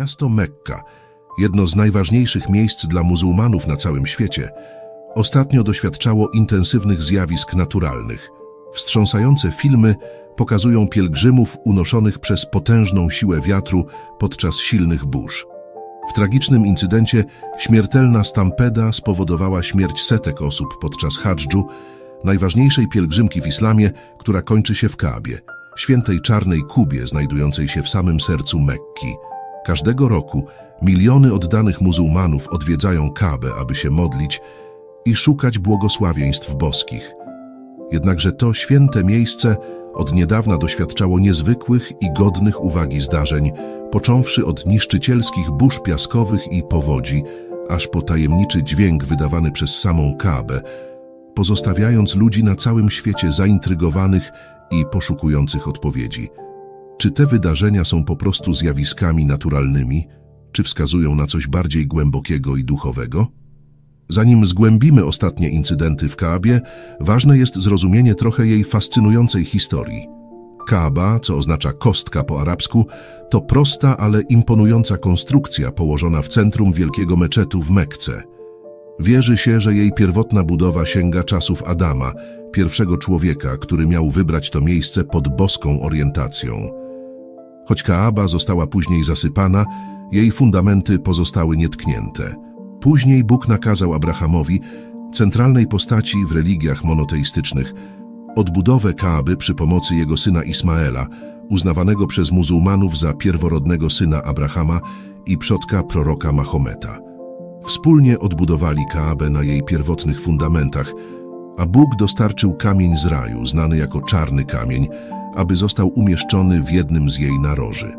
Miasto Mekka, jedno z najważniejszych miejsc dla muzułmanów na całym świecie, ostatnio doświadczało intensywnych zjawisk naturalnych. Wstrząsające filmy pokazują pielgrzymów unoszonych przez potężną siłę wiatru podczas silnych burz. W tragicznym incydencie śmiertelna stampeda spowodowała śmierć setek osób podczas hadżu, najważniejszej pielgrzymki w islamie, która kończy się w Kaabie, świętej czarnej kubie znajdującej się w samym sercu Mekki. Każdego roku miliony oddanych muzułmanów odwiedzają Kaabę, aby się modlić i szukać błogosławieństw boskich. Jednakże to święte miejsce od niedawna doświadczało niezwykłych i godnych uwagi zdarzeń, począwszy od niszczycielskich burz piaskowych i powodzi, aż po tajemniczy dźwięk wydawany przez samą Kaabę, pozostawiając ludzi na całym świecie zaintrygowanych i poszukujących odpowiedzi. Czy te wydarzenia są po prostu zjawiskami naturalnymi, czy wskazują na coś bardziej głębokiego i duchowego? Zanim zgłębimy ostatnie incydenty w Kaabie, ważne jest zrozumienie trochę jej fascynującej historii. Kaaba, co oznacza kostka po arabsku, to prosta, ale imponująca konstrukcja położona w centrum wielkiego meczetu w Mekce. Wierzy się, że jej pierwotna budowa sięga czasów Adama, pierwszego człowieka, który miał wybrać to miejsce pod boską orientacją. Choć Kaaba została później zasypana, jej fundamenty pozostały nietknięte. Później Bóg nakazał Abrahamowi, centralnej postaci w religiach monoteistycznych, odbudowę Kaaby przy pomocy jego syna Ismaela, uznawanego przez muzułmanów za pierworodnego syna Abrahama i przodka proroka Mahometa. Wspólnie odbudowali Kaabę na jej pierwotnych fundamentach, a Bóg dostarczył kamień z raju, znany jako czarny kamień, aby został umieszczony w jednym z jej naroży.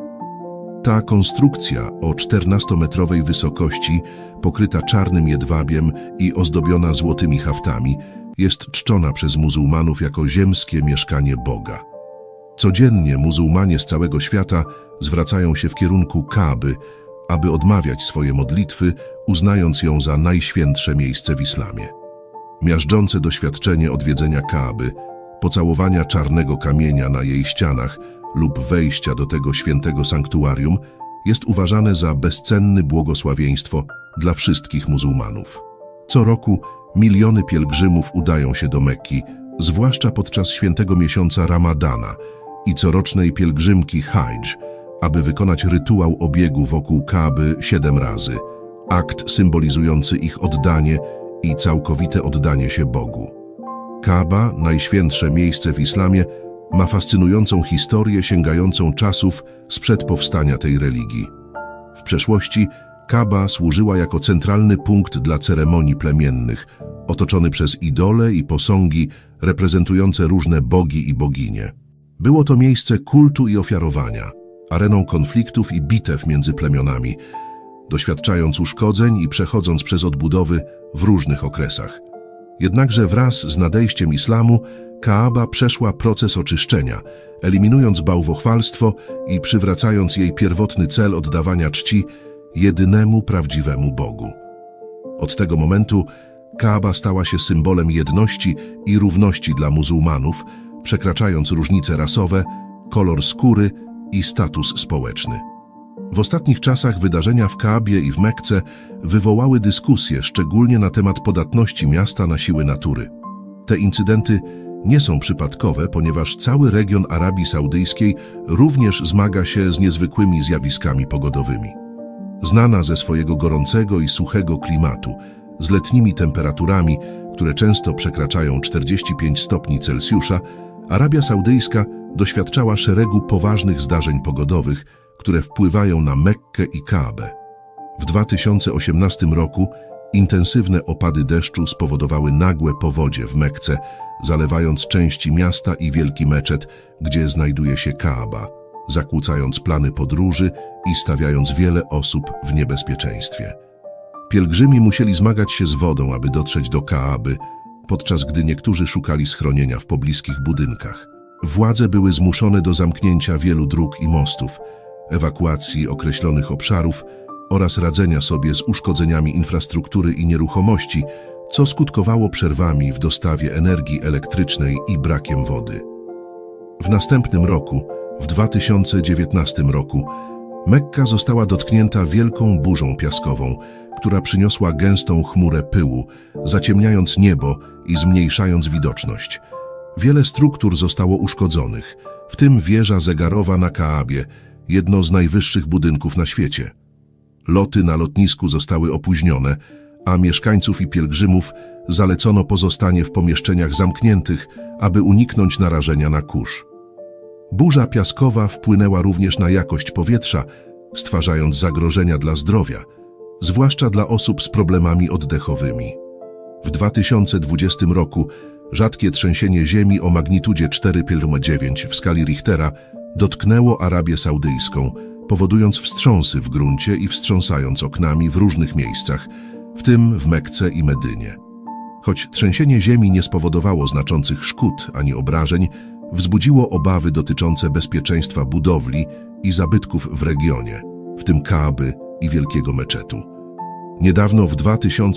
Ta konstrukcja o 14-metrowej wysokości, pokryta czarnym jedwabiem i ozdobiona złotymi haftami, jest czczona przez muzułmanów jako ziemskie mieszkanie Boga. Codziennie muzułmanie z całego świata zwracają się w kierunku Kaaby, aby odmawiać swoje modlitwy, uznając ją za najświętsze miejsce w islamie. Miażdżące doświadczenie odwiedzenia Kaaby, pocałowania czarnego kamienia na jej ścianach lub wejścia do tego świętego sanktuarium jest uważane za bezcenne błogosławieństwo dla wszystkich muzułmanów. Co roku miliony pielgrzymów udają się do Mekki, zwłaszcza podczas świętego miesiąca Ramadana i corocznej pielgrzymki Hadż, aby wykonać rytuał obiegu wokół Kaaby 7 razy, akt symbolizujący ich oddanie i całkowite oddanie się Bogu. Kaaba, najświętsze miejsce w islamie, ma fascynującą historię sięgającą czasów sprzed powstania tej religii. W przeszłości Kaaba służyła jako centralny punkt dla ceremonii plemiennych, otoczony przez idole i posągi reprezentujące różne bogi i boginie. Było to miejsce kultu i ofiarowania, areną konfliktów i bitew między plemionami, doświadczając uszkodzeń i przechodząc przez odbudowy w różnych okresach. Jednakże wraz z nadejściem islamu Kaaba przeszła proces oczyszczenia, eliminując bałwochwalstwo i przywracając jej pierwotny cel oddawania czci jedynemu prawdziwemu Bogu. Od tego momentu Kaaba stała się symbolem jedności i równości dla muzułmanów, przekraczając różnice rasowe, kolor skóry i status społeczny. W ostatnich czasach wydarzenia w Kaabie i w Mekce wywołały dyskusje, szczególnie na temat podatności miasta na siły natury. Te incydenty nie są przypadkowe, ponieważ cały region Arabii Saudyjskiej również zmaga się z niezwykłymi zjawiskami pogodowymi. Znana ze swojego gorącego i suchego klimatu, z letnimi temperaturami, które często przekraczają 45 stopni Celsjusza, Arabia Saudyjska doświadczała szeregu poważnych zdarzeń pogodowych, które wpływają na Mekkę i Kaabę. W 2018 roku intensywne opady deszczu spowodowały nagłe powodzie w Mekce, zalewając części miasta i wielki meczet, gdzie znajduje się Kaaba, zakłócając plany podróży i stawiając wiele osób w niebezpieczeństwie. Pielgrzymi musieli zmagać się z wodą, aby dotrzeć do Kaaby, podczas gdy niektórzy szukali schronienia w pobliskich budynkach. Władze były zmuszone do zamknięcia wielu dróg i mostów, ewakuacji określonych obszarów oraz radzenia sobie z uszkodzeniami infrastruktury i nieruchomości, co skutkowało przerwami w dostawie energii elektrycznej i brakiem wody. W następnym roku, w 2019 roku, Mekka została dotknięta wielką burzą piaskową, która przyniosła gęstą chmurę pyłu, zaciemniając niebo i zmniejszając widoczność. Wiele struktur zostało uszkodzonych, w tym wieża zegarowa na Kaabie, jedno z najwyższych budynków na świecie. Loty na lotnisku zostały opóźnione, a mieszkańców i pielgrzymów zalecono pozostanie w pomieszczeniach zamkniętych, aby uniknąć narażenia na kurz. Burza piaskowa wpłynęła również na jakość powietrza, stwarzając zagrożenia dla zdrowia, zwłaszcza dla osób z problemami oddechowymi. W 2020 roku rzadkie trzęsienie ziemi o magnitudzie 4,9 w skali Richtera dotknęło Arabię Saudyjską, powodując wstrząsy w gruncie i wstrząsając oknami w różnych miejscach, w tym w Mekce i Medynie. Choć trzęsienie ziemi nie spowodowało znaczących szkód ani obrażeń, wzbudziło obawy dotyczące bezpieczeństwa budowli i zabytków w regionie, w tym Kaaby i Wielkiego Meczetu. Niedawno w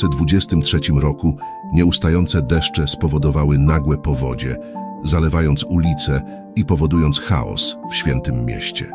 2023 roku nieustające deszcze spowodowały nagłe powodzie, zalewając ulice i powodując chaos w świętym mieście.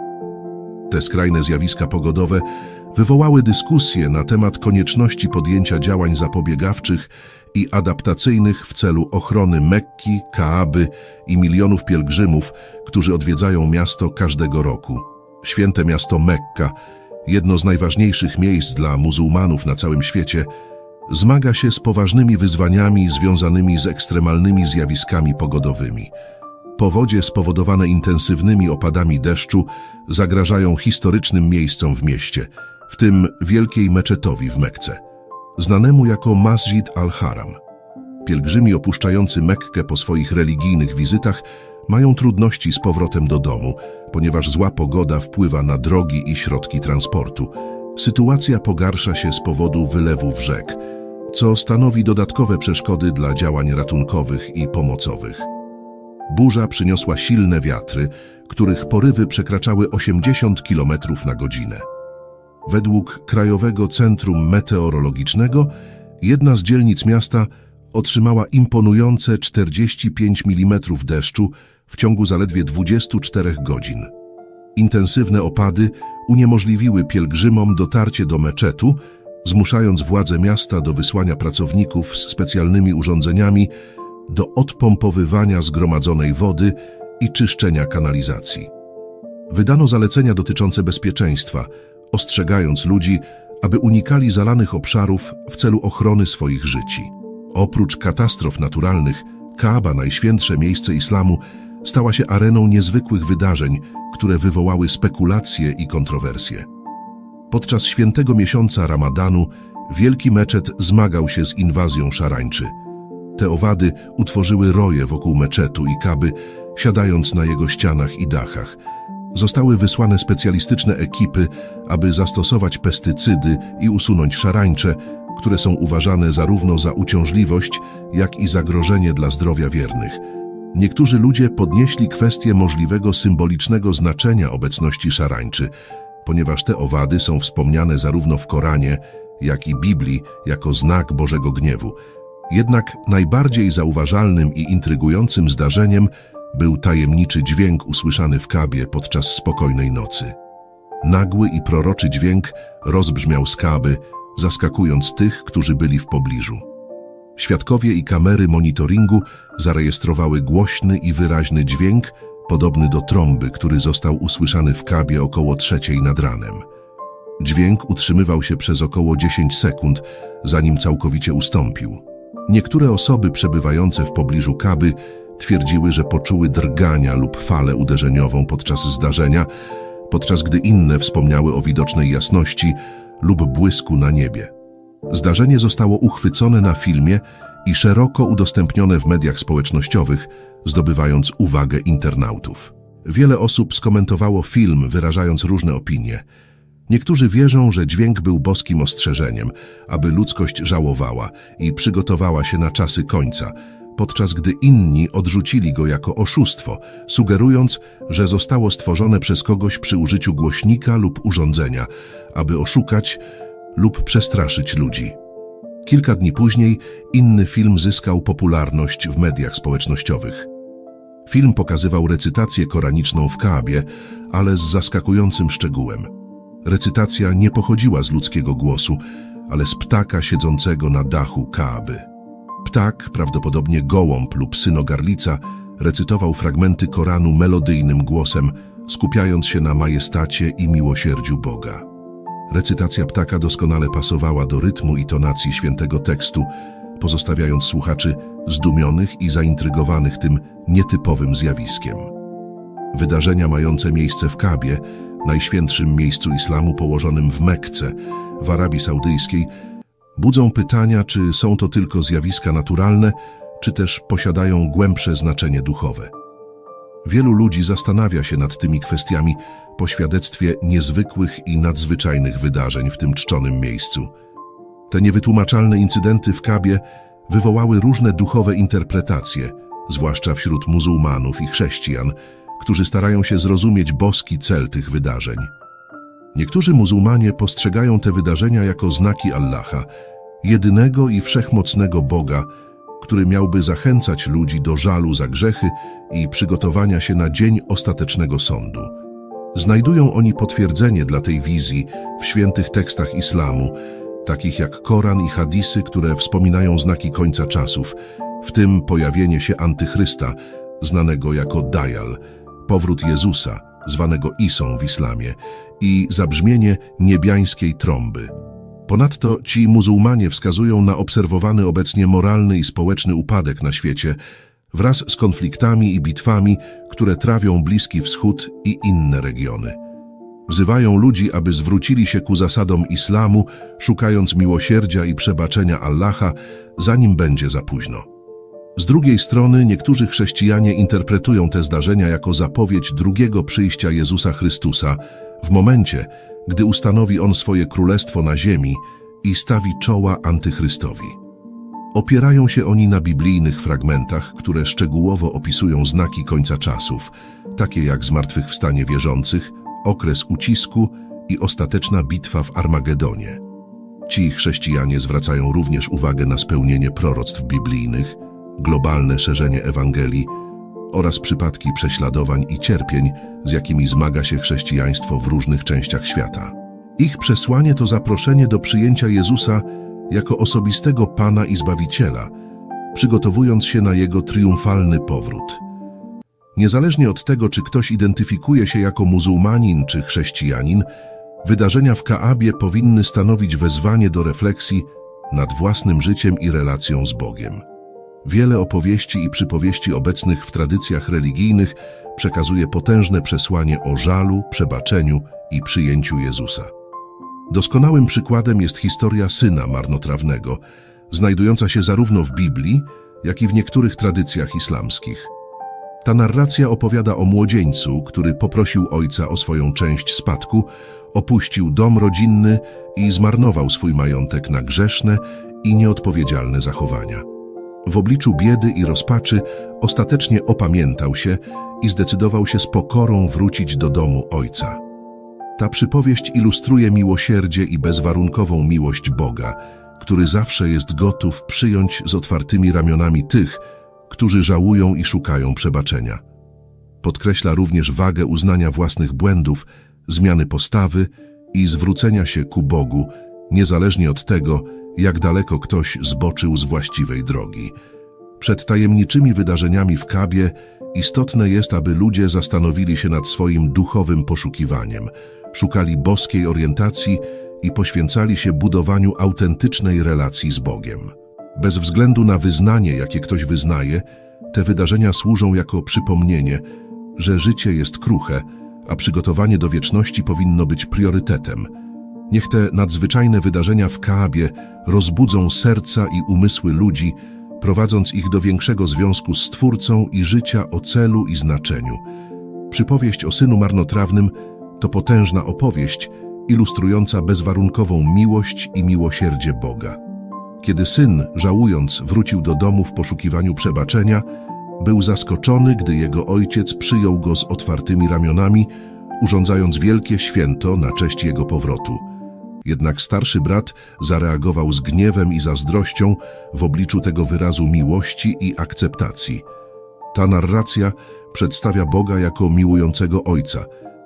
Te skrajne zjawiska pogodowe wywołały dyskusje na temat konieczności podjęcia działań zapobiegawczych i adaptacyjnych w celu ochrony Mekki, Kaaby i milionów pielgrzymów, którzy odwiedzają miasto każdego roku. Święte miasto Mekka, jedno z najważniejszych miejsc dla muzułmanów na całym świecie, zmaga się z poważnymi wyzwaniami związanymi z ekstremalnymi zjawiskami pogodowymi. Powodzie spowodowane intensywnymi opadami deszczu zagrażają historycznym miejscom w mieście, w tym Wielkiej Meczetowi w Mekce, znanemu jako Masjid al-Haram. Pielgrzymi opuszczający Mekkę po swoich religijnych wizytach mają trudności z powrotem do domu, ponieważ zła pogoda wpływa na drogi i środki transportu. Sytuacja pogarsza się z powodu wylewów rzek, co stanowi dodatkowe przeszkody dla działań ratunkowych i pomocowych. Burza przyniosła silne wiatry, których porywy przekraczały 80 km na godzinę. Według Krajowego Centrum Meteorologicznego jedna z dzielnic miasta otrzymała imponujące 45 mm deszczu w ciągu zaledwie 24 godzin. Intensywne opady uniemożliwiły pielgrzymom dotarcie do meczetu, zmuszając władze miasta do wysłania pracowników z specjalnymi urządzeniami do odpompowywania zgromadzonej wody i czyszczenia kanalizacji. Wydano zalecenia dotyczące bezpieczeństwa, ostrzegając ludzi, aby unikali zalanych obszarów w celu ochrony swoich życi. Oprócz katastrof naturalnych, Kaaba, najświętsze miejsce islamu, stała się areną niezwykłych wydarzeń, które wywołały spekulacje i kontrowersje. Podczas świętego miesiąca Ramadanu Wielki Meczet zmagał się z inwazją szarańczy. Te owady utworzyły roje wokół meczetu i Kaaby, siadając na jego ścianach i dachach. Zostały wysłane specjalistyczne ekipy, aby zastosować pestycydy i usunąć szarańcze, które są uważane zarówno za uciążliwość, jak i zagrożenie dla zdrowia wiernych. Niektórzy ludzie podnieśli kwestię możliwego symbolicznego znaczenia obecności szarańczy, ponieważ te owady są wspomniane zarówno w Koranie, jak i Biblii jako znak Bożego gniewu. Jednak najbardziej zauważalnym i intrygującym zdarzeniem był tajemniczy dźwięk usłyszany w Kaabie podczas spokojnej nocy. Nagły i proroczy dźwięk rozbrzmiał z Kaaby, zaskakując tych, którzy byli w pobliżu. Świadkowie i kamery monitoringu zarejestrowały głośny i wyraźny dźwięk, podobny do trąby, który został usłyszany w Kaabie około 3:00 nad ranem. Dźwięk utrzymywał się przez około 10 sekund, zanim całkowicie ustąpił. Niektóre osoby przebywające w pobliżu Kaaby twierdziły, że poczuły drgania lub falę uderzeniową podczas zdarzenia, podczas gdy inne wspomniały o widocznej jasności lub błysku na niebie. Zdarzenie zostało uchwycone na filmie i szeroko udostępnione w mediach społecznościowych, zdobywając uwagę internautów. Wiele osób skomentowało film, wyrażając różne opinie. Niektórzy wierzą, że dźwięk był boskim ostrzeżeniem, aby ludzkość żałowała i przygotowała się na czasy końca, podczas gdy inni odrzucili go jako oszustwo, sugerując, że zostało stworzone przez kogoś przy użyciu głośnika lub urządzenia, aby oszukać lub przestraszyć ludzi. Kilka dni później inny film zyskał popularność w mediach społecznościowych. Film pokazywał recytację koraniczną w Kaabie, ale z zaskakującym szczegółem. Recytacja nie pochodziła z ludzkiego głosu, ale z ptaka siedzącego na dachu Kaaby. Ptak, prawdopodobnie gołąb lub synogarlica, recytował fragmenty Koranu melodyjnym głosem, skupiając się na majestacie i miłosierdziu Boga. Recytacja ptaka doskonale pasowała do rytmu i tonacji świętego tekstu, pozostawiając słuchaczy zdumionych i zaintrygowanych tym nietypowym zjawiskiem. Wydarzenia mające miejsce w Kaabie, najświętszym miejscu islamu położonym w Mekce, w Arabii Saudyjskiej, budzą pytania, czy są to tylko zjawiska naturalne, czy też posiadają głębsze znaczenie duchowe. Wielu ludzi zastanawia się nad tymi kwestiami po świadectwie niezwykłych i nadzwyczajnych wydarzeń w tym czczonym miejscu. Te niewytłumaczalne incydenty w Kaabie wywołały różne duchowe interpretacje, zwłaszcza wśród muzułmanów i chrześcijan, którzy starają się zrozumieć boski cel tych wydarzeń. Niektórzy muzułmanie postrzegają te wydarzenia jako znaki Allaha, jedynego i wszechmocnego Boga, który miałby zachęcać ludzi do żalu za grzechy i przygotowania się na dzień ostatecznego sądu. Znajdują oni potwierdzenie dla tej wizji w świętych tekstach islamu, takich jak Koran i hadisy, które wspominają znaki końca czasów, w tym pojawienie się Antychrysta, znanego jako Dajjal, powrót Jezusa, zwanego Isą w islamie, i zabrzmienie niebiańskiej trąby. Ponadto ci muzułmanie wskazują na obserwowany obecnie moralny i społeczny upadek na świecie wraz z konfliktami i bitwami, które trawią Bliski Wschód i inne regiony. Wzywają ludzi, aby zwrócili się ku zasadom islamu, szukając miłosierdzia i przebaczenia Allaha, zanim będzie za późno. Z drugiej strony niektórzy chrześcijanie interpretują te zdarzenia jako zapowiedź drugiego przyjścia Jezusa Chrystusa w momencie, gdy ustanowi On swoje królestwo na ziemi i stawi czoła Antychrystowi. Opierają się oni na biblijnych fragmentach, które szczegółowo opisują znaki końca czasów, takie jak zmartwychwstanie wierzących, okres ucisku i ostateczna bitwa w Armagedonie. Ci chrześcijanie zwracają również uwagę na spełnienie proroctw biblijnych, globalne szerzenie Ewangelii oraz przypadki prześladowań i cierpień, z jakimi zmaga się chrześcijaństwo w różnych częściach świata. Ich przesłanie to zaproszenie do przyjęcia Jezusa jako osobistego Pana i Zbawiciela, przygotowując się na Jego triumfalny powrót. Niezależnie od tego, czy ktoś identyfikuje się jako muzułmanin czy chrześcijanin, wydarzenia w Kaabie powinny stanowić wezwanie do refleksji nad własnym życiem i relacją z Bogiem. Wiele opowieści i przypowieści obecnych w tradycjach religijnych przekazuje potężne przesłanie o żalu, przebaczeniu i przyjęciu Jezusa. Doskonałym przykładem jest historia syna marnotrawnego, znajdująca się zarówno w Biblii, jak i w niektórych tradycjach islamskich. Ta narracja opowiada o młodzieńcu, który poprosił ojca o swoją część spadku, opuścił dom rodzinny i zmarnował swój majątek na grzeszne i nieodpowiedzialne zachowania. W obliczu biedy i rozpaczy ostatecznie opamiętał się i zdecydował się z pokorą wrócić do domu ojca. Ta przypowieść ilustruje miłosierdzie i bezwarunkową miłość Boga, który zawsze jest gotów przyjąć z otwartymi ramionami tych, którzy żałują i szukają przebaczenia. Podkreśla również wagę uznania własnych błędów, zmiany postawy i zwrócenia się ku Bogu, niezależnie od tego, jak daleko ktoś zboczył z właściwej drogi. Przed tajemniczymi wydarzeniami w Kaabie istotne jest, aby ludzie zastanowili się nad swoim duchowym poszukiwaniem, szukali boskiej orientacji i poświęcali się budowaniu autentycznej relacji z Bogiem. Bez względu na wyznanie, jakie ktoś wyznaje, te wydarzenia służą jako przypomnienie, że życie jest kruche, a przygotowanie do wieczności powinno być priorytetem. Niech te nadzwyczajne wydarzenia w Kaabie rozbudzą serca i umysły ludzi, prowadząc ich do większego związku z Stwórcą i życia o celu i znaczeniu. Przypowieść o synu marnotrawnym to potężna opowieść ilustrująca bezwarunkową miłość i miłosierdzie Boga. Kiedy syn, żałując, wrócił do domu w poszukiwaniu przebaczenia, był zaskoczony, gdy jego ojciec przyjął go z otwartymi ramionami, urządzając wielkie święto na cześć jego powrotu. Jednak starszy brat zareagował z gniewem i zazdrością w obliczu tego wyrazu miłości i akceptacji. Ta narracja przedstawia Boga jako miłującego ojca,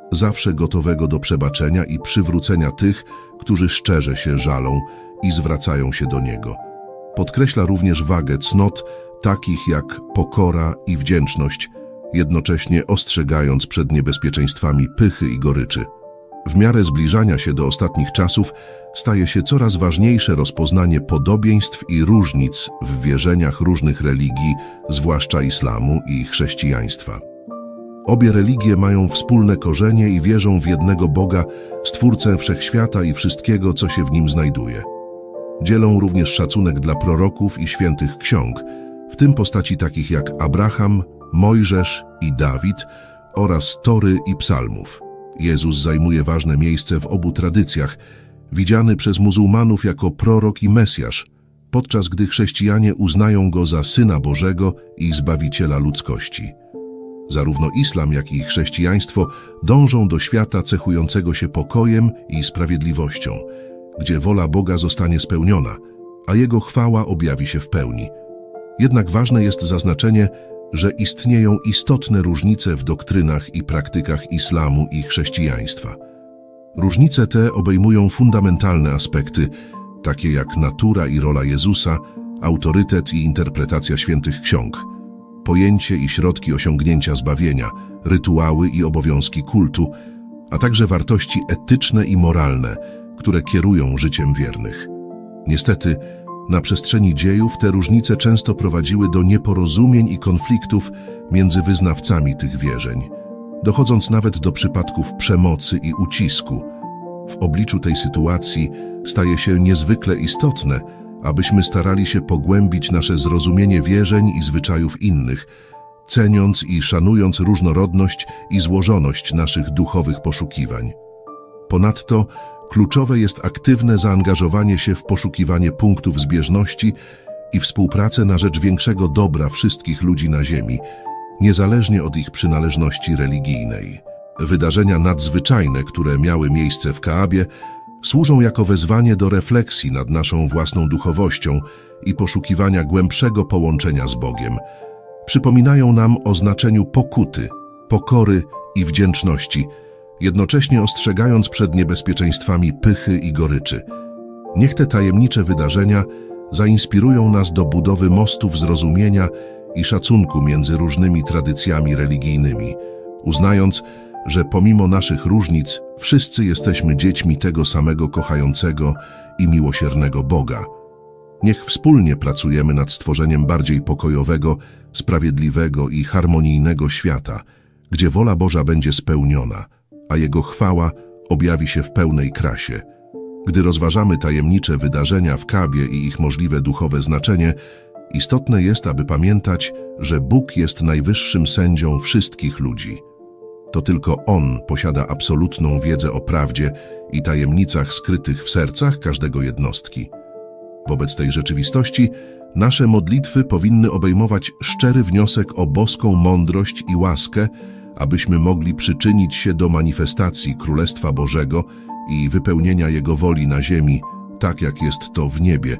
zawsze gotowego do przebaczenia i przywrócenia tych, którzy szczerze się żalą i zwracają się do Niego. Podkreśla również wagę cnot, takich jak pokora i wdzięczność, jednocześnie ostrzegając przed niebezpieczeństwami pychy i goryczy. W miarę zbliżania się do ostatnich czasów staje się coraz ważniejsze rozpoznanie podobieństw i różnic w wierzeniach różnych religii, zwłaszcza islamu i chrześcijaństwa. Obie religie mają wspólne korzenie i wierzą w jednego Boga, Stwórcę wszechświata i wszystkiego, co się w nim znajduje. Dzielą również szacunek dla proroków i świętych ksiąg, w tym postaci takich jak Abraham, Mojżesz i Dawid oraz Tory i psalmów. Jezus zajmuje ważne miejsce w obu tradycjach, widziany przez muzułmanów jako prorok i Mesjasz, podczas gdy chrześcijanie uznają Go za Syna Bożego i Zbawiciela ludzkości. Zarówno islam, jak i chrześcijaństwo dążą do świata cechującego się pokojem i sprawiedliwością, gdzie wola Boga zostanie spełniona, a Jego chwała objawi się w pełni. Jednak ważne jest zaznaczenie, że istnieją istotne różnice w doktrynach i praktykach islamu i chrześcijaństwa. Różnice te obejmują fundamentalne aspekty, takie jak natura i rola Jezusa, autorytet i interpretacja świętych ksiąg, pojęcie i środki osiągnięcia zbawienia, rytuały i obowiązki kultu, a także wartości etyczne i moralne, które kierują życiem wiernych. Niestety, na przestrzeni dziejów te różnice często prowadziły do nieporozumień i konfliktów między wyznawcami tych wierzeń, dochodząc nawet do przypadków przemocy i ucisku. W obliczu tej sytuacji staje się niezwykle istotne, abyśmy starali się pogłębić nasze zrozumienie wierzeń i zwyczajów innych, ceniąc i szanując różnorodność i złożoność naszych duchowych poszukiwań. Ponadto kluczowe jest aktywne zaangażowanie się w poszukiwanie punktów zbieżności i współpracę na rzecz większego dobra wszystkich ludzi na ziemi, niezależnie od ich przynależności religijnej. Wydarzenia nadzwyczajne, które miały miejsce w Kaabie, służą jako wezwanie do refleksji nad naszą własną duchowością i poszukiwania głębszego połączenia z Bogiem. Przypominają nam o znaczeniu pokuty, pokory i wdzięczności, jednocześnie ostrzegając przed niebezpieczeństwami pychy i goryczy. Niech te tajemnicze wydarzenia zainspirują nas do budowy mostów zrozumienia i szacunku między różnymi tradycjami religijnymi, uznając, że pomimo naszych różnic wszyscy jesteśmy dziećmi tego samego kochającego i miłosiernego Boga. Niech wspólnie pracujemy nad stworzeniem bardziej pokojowego, sprawiedliwego i harmonijnego świata, gdzie wola Boża będzie spełniona, a Jego chwała objawi się w pełnej krasie. Gdy rozważamy tajemnicze wydarzenia w Kaabie i ich możliwe duchowe znaczenie, istotne jest, aby pamiętać, że Bóg jest najwyższym sędzią wszystkich ludzi. To tylko On posiada absolutną wiedzę o prawdzie i tajemnicach skrytych w sercach każdego jednostki. Wobec tej rzeczywistości nasze modlitwy powinny obejmować szczery wniosek o boską mądrość i łaskę, abyśmy mogli przyczynić się do manifestacji Królestwa Bożego i wypełnienia Jego woli na ziemi, tak jak jest to w niebie.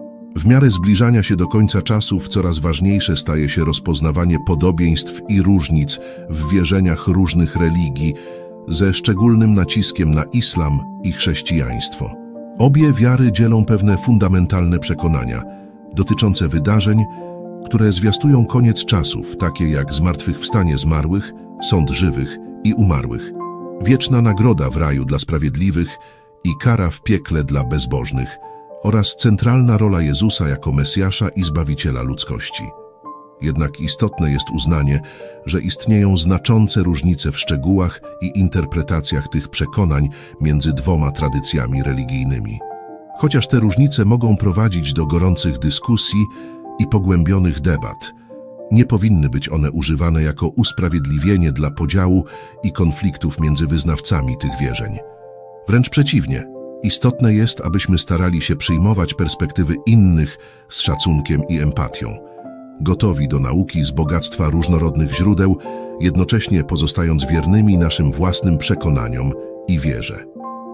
W miarę zbliżania się do końca czasów coraz ważniejsze staje się rozpoznawanie podobieństw i różnic w wierzeniach różnych religii, ze szczególnym naciskiem na islam i chrześcijaństwo. Obie wiary dzielą pewne fundamentalne przekonania dotyczące wydarzeń, które zwiastują koniec czasów, takie jak zmartwychwstanie zmarłych, sąd żywych i umarłych, wieczna nagroda w raju dla sprawiedliwych i kara w piekle dla bezbożnych, oraz centralna rola Jezusa jako Mesjasza i Zbawiciela ludzkości. Jednak istotne jest uznanie, że istnieją znaczące różnice w szczegółach i interpretacjach tych przekonań między dwoma tradycjami religijnymi. Chociaż te różnice mogą prowadzić do gorących dyskusji i pogłębionych debat, nie powinny być one używane jako usprawiedliwienie dla podziału i konfliktów między wyznawcami tych wierzeń. Wręcz przeciwnie, istotne jest, abyśmy starali się przyjmować perspektywy innych z szacunkiem i empatią, gotowi do nauki z bogactwa różnorodnych źródeł, jednocześnie pozostając wiernymi naszym własnym przekonaniom i wierze.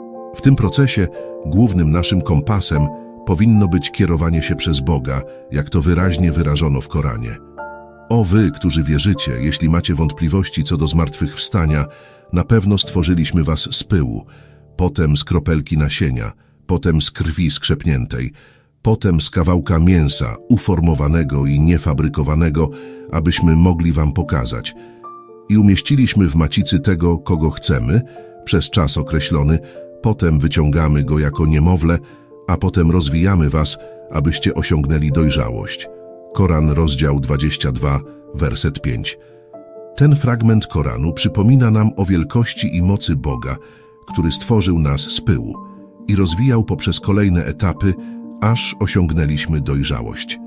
W tym procesie głównym naszym kompasem powinno być kierowanie się przez Boga, jak to wyraźnie wyrażono w Koranie. O wy, którzy wierzycie, jeśli macie wątpliwości co do zmartwychwstania, Na pewno stworzyliśmy was z pyłu, potem z kropelki nasienia, potem z krwi skrzepniętej, potem z kawałka mięsa uformowanego i niefabrykowanego, abyśmy mogli wam pokazać. I umieściliśmy w macicy tego, kogo chcemy, przez czas określony, potem wyciągamy go jako niemowlę, a potem rozwijamy was, abyście osiągnęli dojrzałość. Koran, rozdział 22, werset 5. Ten fragment Koranu przypomina nam o wielkości i mocy Boga, który stworzył nas z pyłu i rozwijał poprzez kolejne etapy, aż osiągnęliśmy dojrzałość.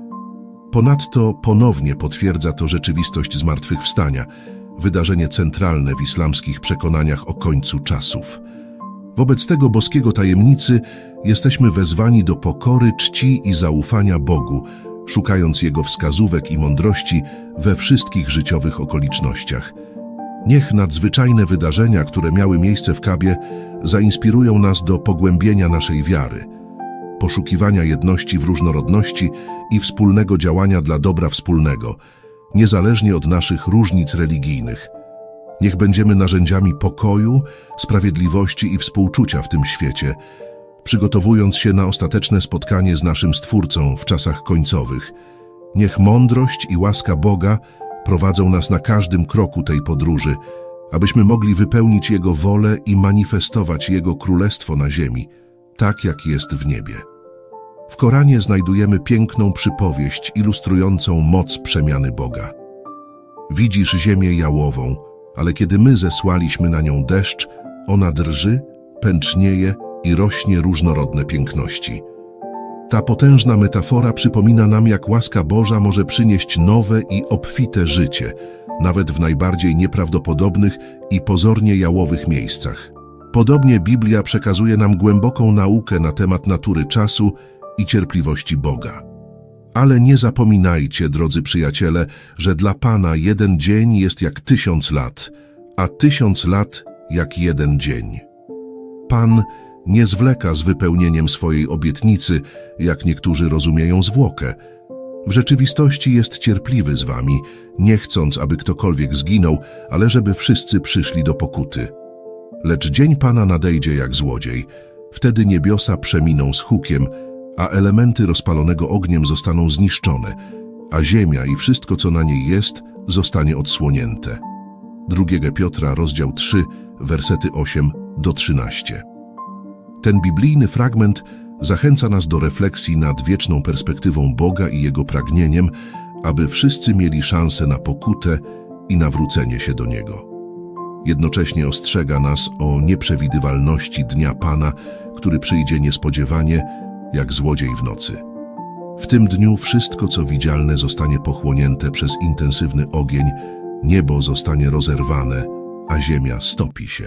Ponadto ponownie potwierdza to rzeczywistość zmartwychwstania, wydarzenie centralne w islamskich przekonaniach o końcu czasów. Wobec tego boskiego tajemnicy jesteśmy wezwani do pokory, czci i zaufania Bogu, szukając Jego wskazówek i mądrości we wszystkich życiowych okolicznościach. Niech nadzwyczajne wydarzenia, które miały miejsce w Kabie, zainspirują nas do pogłębienia naszej wiary, poszukiwania jedności w różnorodności i wspólnego działania dla dobra wspólnego, niezależnie od naszych różnic religijnych. Niech będziemy narzędziami pokoju, sprawiedliwości i współczucia w tym świecie, przygotowując się na ostateczne spotkanie z naszym Stwórcą w czasach końcowych. Niech mądrość i łaska Boga prowadzą nas na każdym kroku tej podróży, abyśmy mogli wypełnić Jego wolę i manifestować Jego królestwo na ziemi, tak jak jest w niebie. W Koranie znajdujemy piękną przypowieść ilustrującą moc przemiany Boga. Widzisz ziemię jałową, ale kiedy my zesłaliśmy na nią deszcz, ona drży, pęcznieje i rośnie różnorodne piękności. Ta potężna metafora przypomina nam, jak łaska Boża może przynieść nowe i obfite życie, nawet w najbardziej nieprawdopodobnych i pozornie jałowych miejscach. Podobnie Biblia przekazuje nam głęboką naukę na temat natury czasu i cierpliwości Boga. Ale nie zapominajcie, drodzy przyjaciele, że dla Pana jeden dzień jest jak 1000 lat, a 1000 lat jak jeden dzień. Pan nie zwleka z wypełnieniem swojej obietnicy, jak niektórzy rozumieją zwłokę. W rzeczywistości jest cierpliwy z wami, nie chcąc, aby ktokolwiek zginął, ale żeby wszyscy przyszli do pokuty. Lecz dzień Pana nadejdzie jak złodziej. Wtedy niebiosa przeminą z hukiem, a elementy rozpalonego ogniem zostaną zniszczone, a ziemia i wszystko, co na niej jest, zostanie odsłonięte. 2 Piotra, rozdział 3, wersety 8-13. Ten biblijny fragment zachęca nas do refleksji nad wieczną perspektywą Boga i Jego pragnieniem, aby wszyscy mieli szansę na pokutę i nawrócenie się do Niego. Jednocześnie ostrzega nas o nieprzewidywalności dnia Pana, który przyjdzie niespodziewanie, jak złodziej w nocy. W tym dniu wszystko, co widzialne, zostanie pochłonięte przez intensywny ogień, niebo zostanie rozerwane, a ziemia stopi się.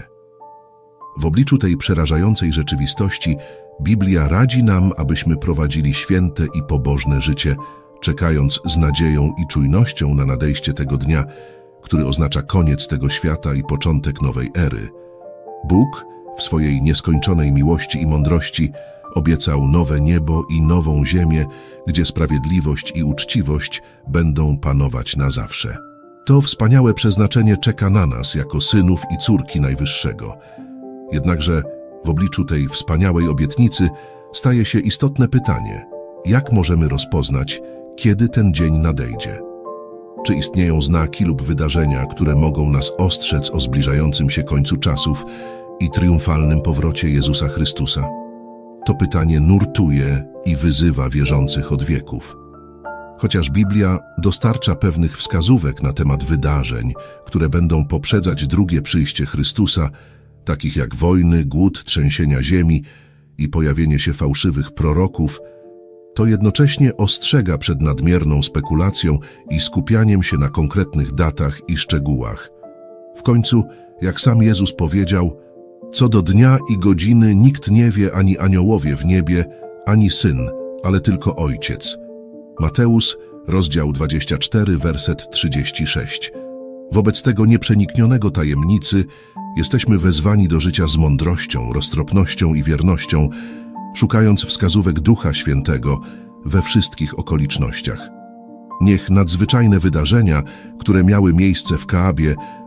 W obliczu tej przerażającej rzeczywistości Biblia radzi nam, abyśmy prowadzili święte i pobożne życie, czekając z nadzieją i czujnością na nadejście tego dnia, który oznacza koniec tego świata i początek nowej ery. Bóg w swojej nieskończonej miłości i mądrości obiecał nowe niebo i nową ziemię, gdzie sprawiedliwość i uczciwość będą panować na zawsze. To wspaniałe przeznaczenie czeka na nas jako synów i córki Najwyższego. Jednakże w obliczu tej wspaniałej obietnicy staje się istotne pytanie: jak możemy rozpoznać, kiedy ten dzień nadejdzie? Czy istnieją znaki lub wydarzenia, które mogą nas ostrzec o zbliżającym się końcu czasów i triumfalnym powrocie Jezusa Chrystusa? To pytanie nurtuje i wyzywa wierzących od wieków. Chociaż Biblia dostarcza pewnych wskazówek na temat wydarzeń, które będą poprzedzać drugie przyjście Chrystusa, takich jak wojny, głód, trzęsienia ziemi i pojawienie się fałszywych proroków, to jednocześnie ostrzega przed nadmierną spekulacją i skupianiem się na konkretnych datach i szczegółach. W końcu, jak sam Jezus powiedział, co do dnia i godziny nikt nie wie, ani aniołowie w niebie, ani Syn, ale tylko Ojciec. Mateusz, rozdział 24, werset 36. Wobec tego nieprzeniknionego tajemnicy jesteśmy wezwani do życia z mądrością, roztropnością i wiernością, szukając wskazówek Ducha Świętego we wszystkich okolicznościach. Niech nadzwyczajne wydarzenia, które miały miejsce w Kaabie,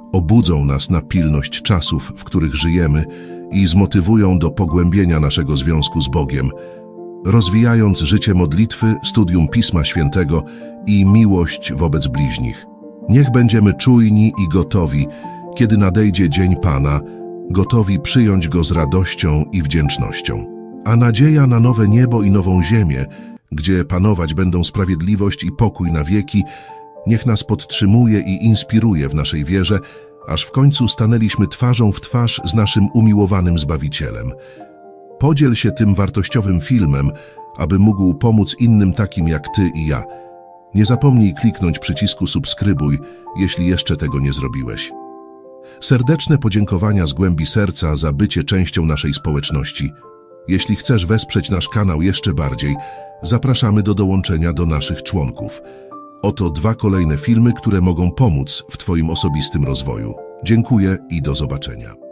obudzą nas na pilność czasów, w których żyjemy i zmotywują do pogłębienia naszego związku z Bogiem, rozwijając życie modlitwy, studium Pisma Świętego i miłość wobec bliźnich. Niech będziemy czujni i gotowi, kiedy nadejdzie Dzień Pana, gotowi przyjąć Go z radością i wdzięcznością. A nadzieja na nowe niebo i nową ziemię, gdzie panować będą sprawiedliwość i pokój na wieki, niech nas podtrzymuje i inspiruje w naszej wierze, aż w końcu stanęliśmy twarzą w twarz z naszym umiłowanym Zbawicielem. Podziel się tym wartościowym filmem, aby mógł pomóc innym takim jak Ty i ja. Nie zapomnij kliknąć przycisku subskrybuj, jeśli jeszcze tego nie zrobiłeś. Serdeczne podziękowania z głębi serca za bycie częścią naszej społeczności. Jeśli chcesz wesprzeć nasz kanał jeszcze bardziej, zapraszamy do dołączenia do naszych członków. Oto 2 kolejne filmy, które mogą pomóc w Twoim osobistym rozwoju. Dziękuję i do zobaczenia.